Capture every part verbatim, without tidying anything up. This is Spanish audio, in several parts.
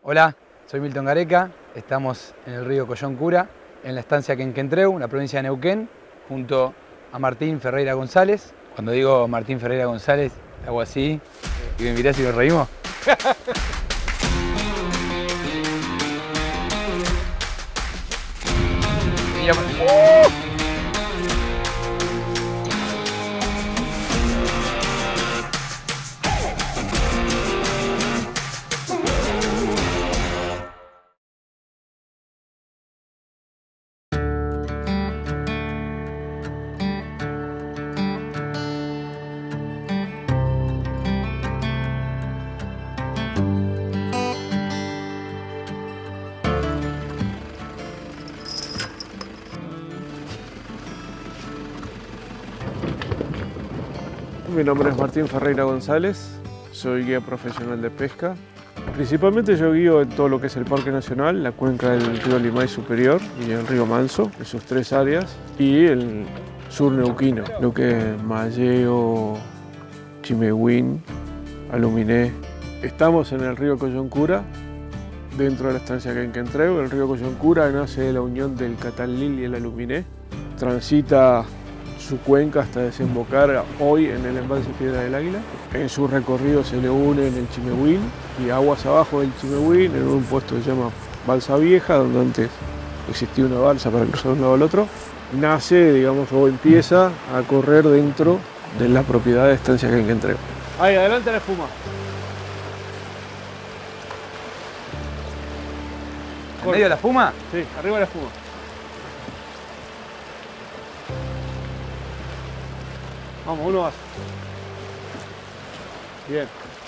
Hola, soy Milton Gareca, estamos en el río Collón Cura, en la estancia Quenquentreu, en la provincia de Neuquén, junto a Martín Ferreira González. Cuando digo Martín Ferreira González, hago así, y me mirás y nos reímos. Y ya... ¡Uh! Mi nombre es Martín Ferreira González, soy guía profesional de pesca. Principalmente yo guío en todo lo que es el Parque Nacional, la cuenca del río Limay Superior y el río Manso, en sus tres áreas, y el sur neuquino, lo que es Malleo, Chimehuín, Aluminé. Estamos en el río Collón Cura, dentro de la estancia Quenquentreu. El río Collón Cura nace de la unión del Catalil y el Aluminé. Transita su cuenca hasta desembocar hoy en el embalse Piedra del Águila. En su recorrido se le une en el Chimehuín y aguas abajo del Chimehuín, en un puesto que se llama Balsa Vieja, donde antes existía una balsa para cruzar de un lado al otro. Nace, digamos, o empieza a correr dentro de la propiedad de estancia Quenquentreu. Ahí, adelante la espuma. ¿En medio de la espuma? Sí, arriba la espuma. Vamos, uno más. Bien.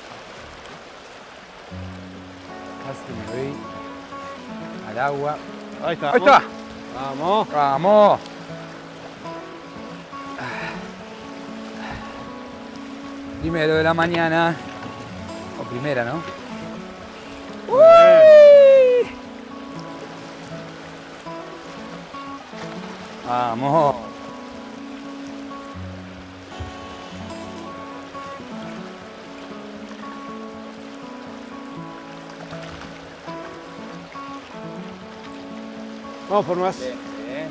Casi me voy al agua. Ahí está. ¡Ahí está! Vamos. ¡Vamos! Primero de la mañana. O primera, ¿no? ¡Uy! ¡Vamos! Vamos por más. Bien, bien.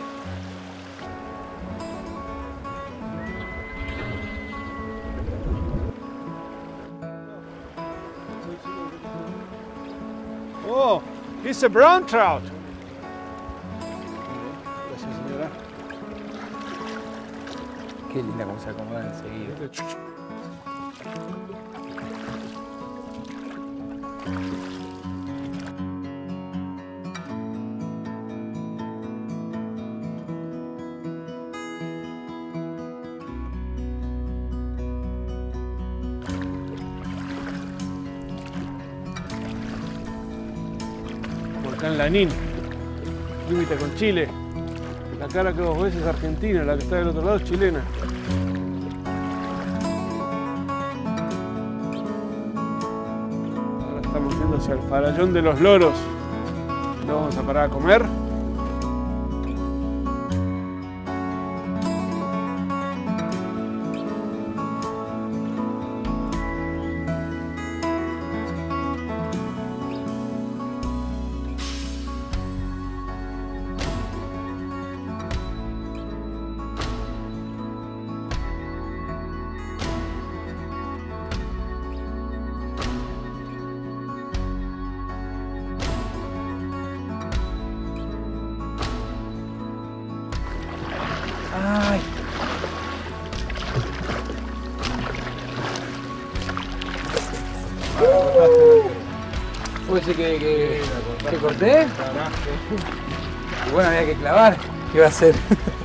Oh, it's a brown trout. Gracias, señora. Qué linda cómo se acomoda enseguida. Volcán Lanín, límite con Chile. La cara que vos ves es argentina, la que está del otro lado es chilena. Ahora estamos yendo hacia el Farallón de los Loros. Nos vamos a parar a comer. ¡Ay! ¿Puede ser que, que, que corté? Y bueno, había que clavar. ¿Qué va a hacer?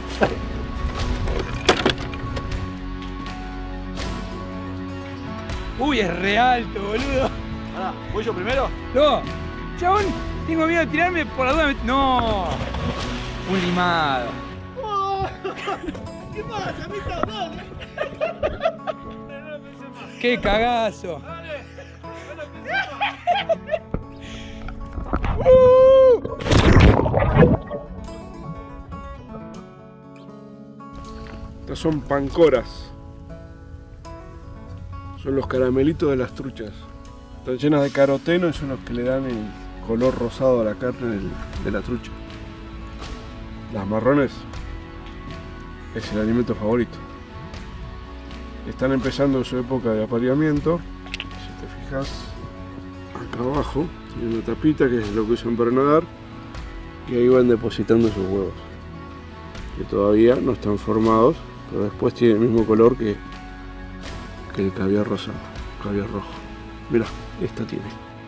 Uy, es re alto, boludo. Ahora, ¿voy yo primero? No, chabón, tengo miedo de tirarme por la duda. No, un limado. ¿Qué pasa? ¿Viste? ¡Qué cagazo! Estas son pancoras. Son los caramelitos de las truchas. Están llenas de caroteno y son los que le dan el, color rosado a la carne del, de la trucha. Las marrones es el alimento favorito. Están empezando su época de apareamiento. Si te fijas, acá abajo tiene una tapita que es lo que usan para nadar, y ahí van depositando sus huevos, que todavía no están formados, pero después tiene el mismo color que, que el caviar rosado, caviar rojo. Mirá, esta tiene.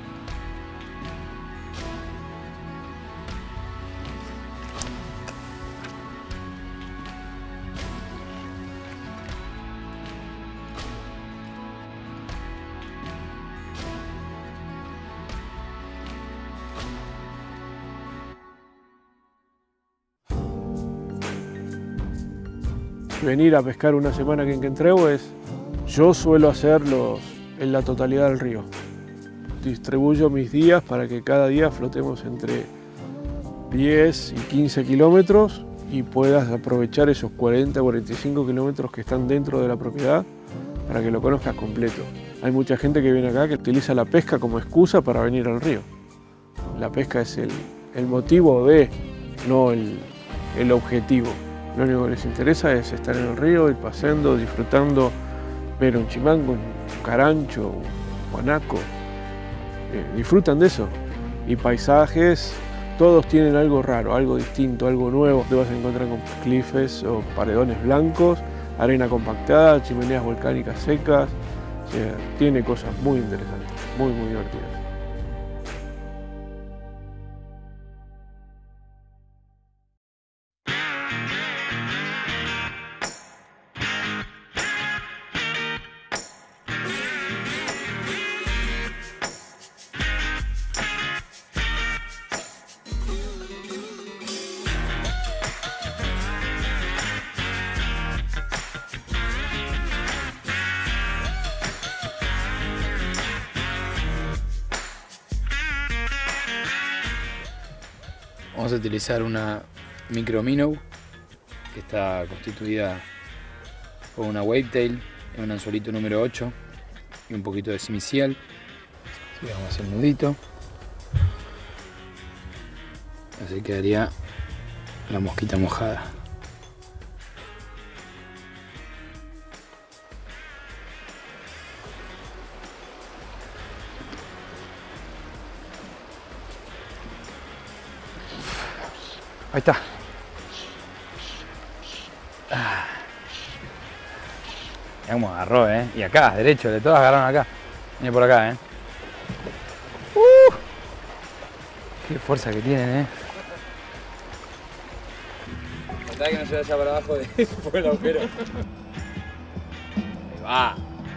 Venir a pescar una semana aquí en Quentreu es, yo suelo hacerlos en la totalidad del río. Distribuyo mis días para que cada día flotemos entre diez y quince kilómetros y puedas aprovechar esos cuarenta a cuarenta y cinco kilómetros que están dentro de la propiedad para que lo conozcas completo. Hay mucha gente que viene acá que utiliza la pesca como excusa para venir al río. La pesca es el, el motivo de, no el, el objetivo. Lo único que les interesa es estar en el río, ir paseando, disfrutando, ver un chimango, un carancho, un guanaco. Eh, disfrutan de eso. Y paisajes, todos tienen algo raro, algo distinto, algo nuevo. Te vas a encontrar con cliffes o paredones blancos, arena compactada, chimeneas volcánicas secas. O sea, tiene cosas muy interesantes, muy, muy divertidas. Vamos a utilizar una micro minnow que está constituida por una wavetail, un anzuelito número ocho y un poquito de simicial. Vamos a hacer el nudito. Así quedaría la mosquita mojada. Ahí está. Ah. Mirá cómo agarró, ¿eh? Y acá, derecho, de todas agarraron acá. Viene por acá, ¿eh? Uh. Qué fuerza que tienen, ¿eh? Tratar que no se vaya para abajo de por el agujero. Ahí va.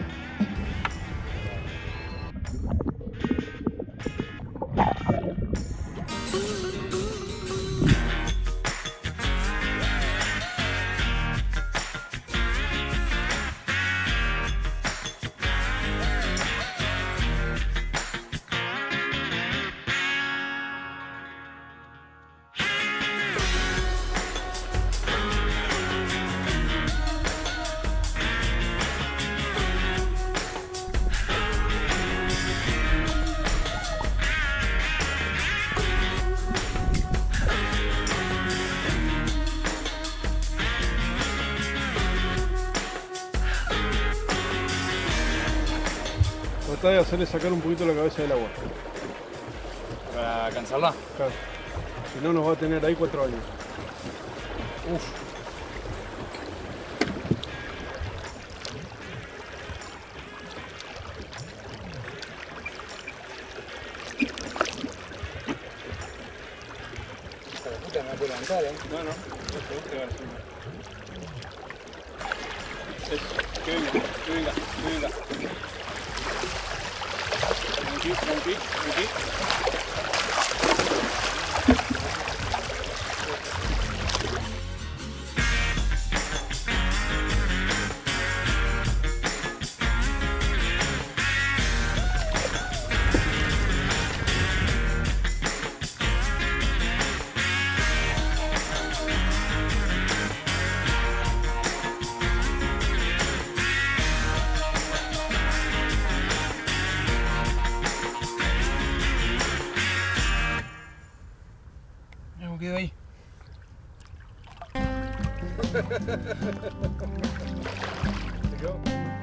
Tratá de hacerle sacar un poquito la cabeza del agua. ¿Para cansarla? Claro. Si no, nos va a tener ahí cuatro años. Uf. Esta puta me va a levantar, ¿eh? No, no. No se busca ahora. Que venga, que venga, que venga. Aquí, aquí, aquí. quedó ahí. ¿Se quedó?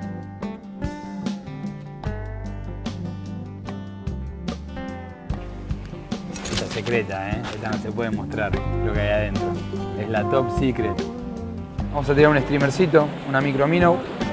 Esta es secreta, ¿eh? Esta no se puede mostrar lo que hay adentro. Es la top secret. Vamos a tirar un streamercito, una micro minnow.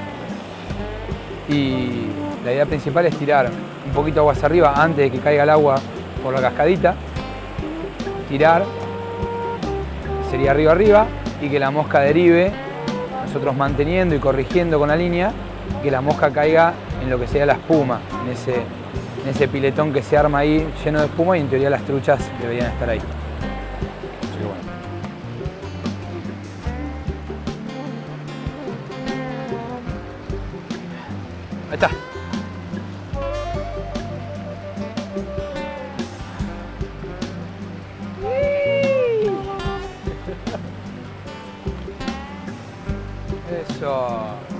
Y la idea principal es tirar un poquito aguas arriba antes de que caiga el agua por la cascadita. Tirar, sería arriba arriba, y que la mosca derive, nosotros manteniendo y corrigiendo con la línea, y que la mosca caiga en lo que sería la espuma, en ese, en ese piletón que se arma ahí lleno de espuma, y en teoría las truchas deberían estar ahí. Así que bueno. Ahí está. Eso.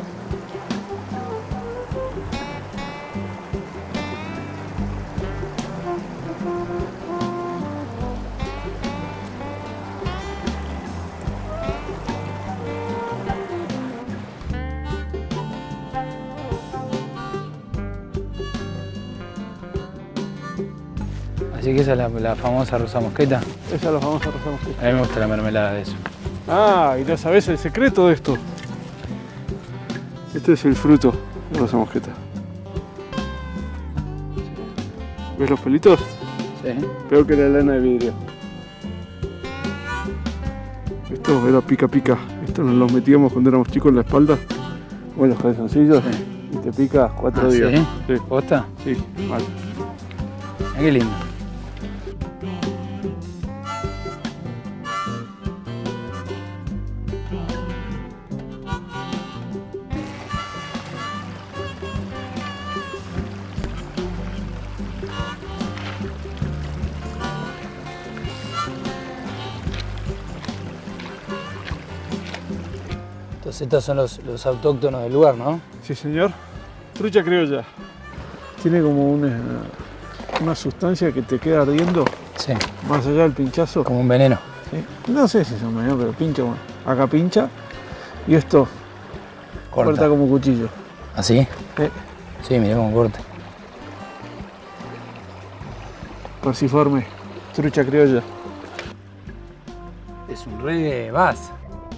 Así que esa es la, la famosa rosa mosqueta. Esa es la famosa rosa mosqueta. A mí me gusta la mermelada de eso. Ah, y ya sabes el secreto de esto. Este es el fruto de rosa mosqueta. ¿Ves los pelitos? Sí. Peor que la lana de vidrio. Esto era pica pica. Esto nos los metíamos cuando éramos chicos en la espalda o en los calzoncillos. Sí. Y te pica cuatro Ah, días. ¿sí? Sí. ¿Posta? Sí, mal. Ah, qué lindo. Entonces estos son los, los autóctonos del lugar, ¿no? Sí, señor. Trucha criolla. Tiene como una, una sustancia que te queda ardiendo. Sí. Más allá del pinchazo. Como un veneno. Sí. No sé si es un veneno, pero pincha. Bueno. Acá pincha. Y esto Corta. corta como cuchillo. ¿Así? Sí. Sí, mirá cómo corta. Perciforme. Trucha criolla. Es un re vas.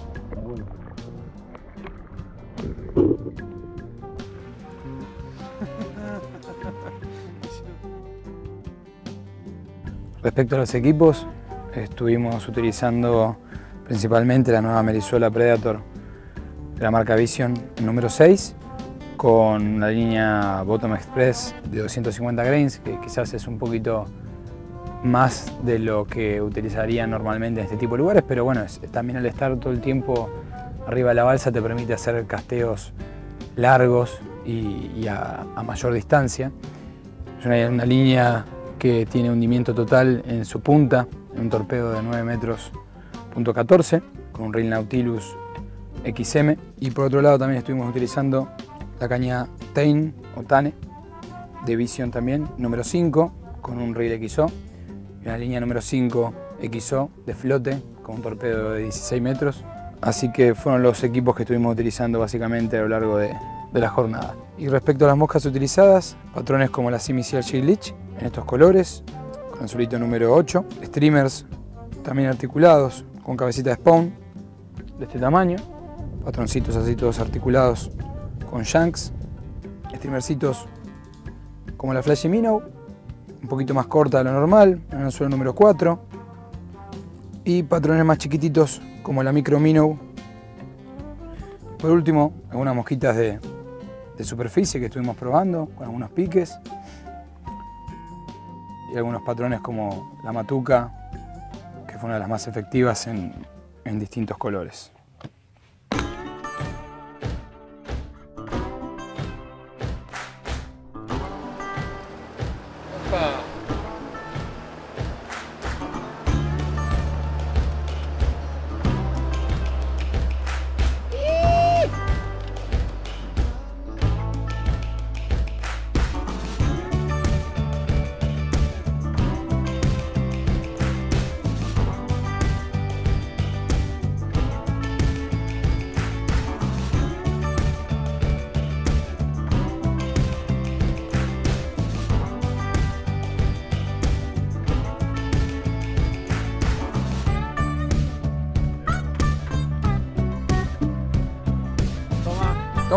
Respecto a los equipos, estuvimos utilizando principalmente la nueva Merizuela Predator de la marca Vision número seis, con la línea Bottom Express de doscientos cincuenta grains, que quizás es un poquito más de lo que utilizarían normalmente en este tipo de lugares, pero bueno, es, también al estar todo el tiempo arriba de la balsa te permite hacer casteos largos y, y a, a mayor distancia. Es una, una línea que tiene hundimiento total en su punta, en un torpedo de nueve metros punto catorce, con un reel Nautilus X M. Y por otro lado también estuvimos utilizando la caña Tein o Tane de Vision también, número cinco, con un reel X O. Y una línea número cinco X O de flote, con un torpedo de dieciséis metros. Así que fueron los equipos que estuvimos utilizando básicamente a lo largo de, de la jornada. Y respecto a las moscas utilizadas, patrones como la Simicial Jig Leech, en estos colores, con anzuelito número ocho, streamers también articulados con cabecita de spawn de este tamaño, patroncitos así todos articulados con shanks, streamercitos como la Flashy Minnow, un poquito más corta de lo normal, en anzuelo número cuatro, y patrones más chiquititos como la Micro Minnow. Por último, algunas mosquitas de, de superficie que estuvimos probando con algunos piques, y algunos patrones como la Matuca, que fue una de las más efectivas en, en distintos colores.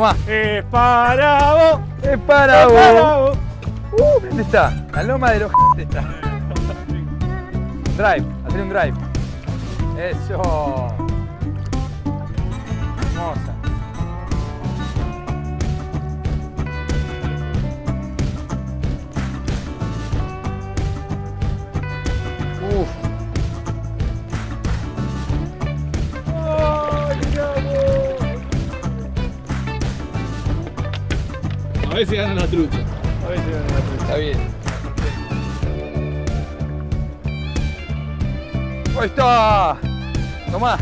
Tomá. Es para vos. Es para Es vos. para vos. Uh, ¿dónde está? La loma de los está. Drive, hacer un drive. Eso. Hermosa. Uf. A veces gana la trucha. A ver si gana la trucha. Está bien. Ahí está. Tomá.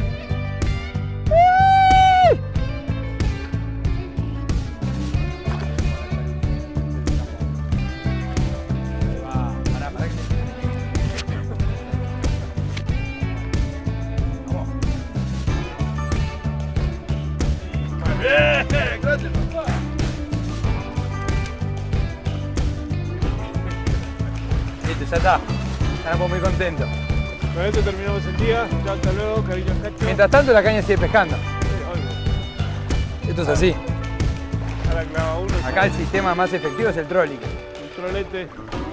Listo, ya está. Estamos muy contentos. Con esto terminamos el día. Chao, hasta luego, cariño cacho. Mientras tanto la caña sigue pescando. Sí, Esto es así. ahora clava uno. Acá el sistema más efectivo es el trolling. Un trolete.